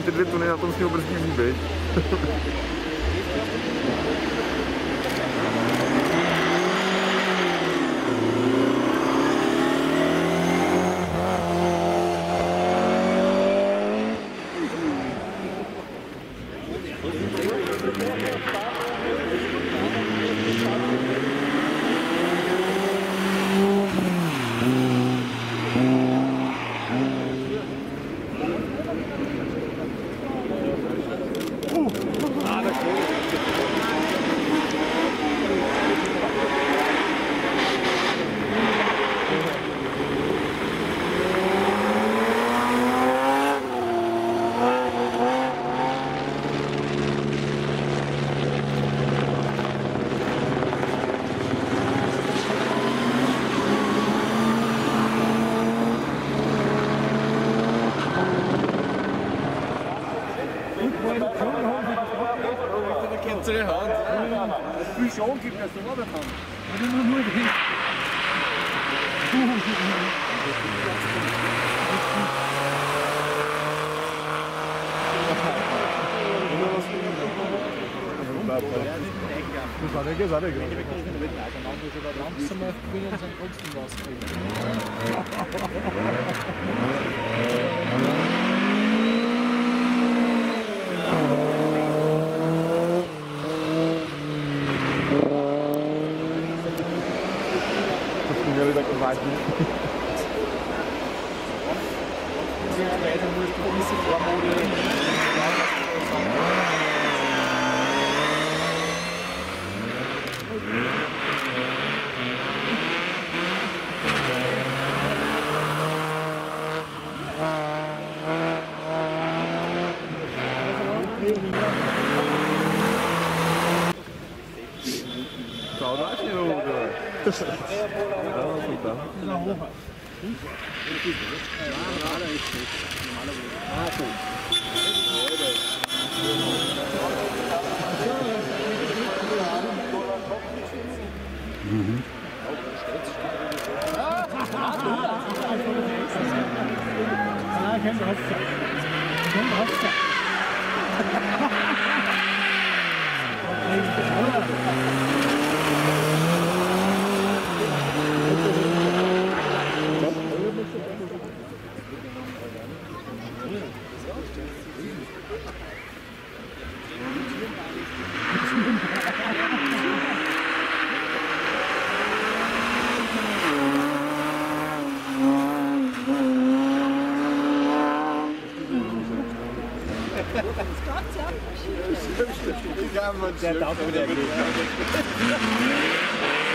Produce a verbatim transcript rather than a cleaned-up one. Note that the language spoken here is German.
internetu ne na tom sněhobrzdí líbej. Unsere Hand. Das viel schon gibt es so oder kann. Nur nur hin. Das war der Geselle gerade. Langsamer bringen uns trotzdem was kriegen. Ja, wieder gewalt. Saudade, oder? Mhm. Ah, kein Wasser. Kein Wasser. Der darf wieder.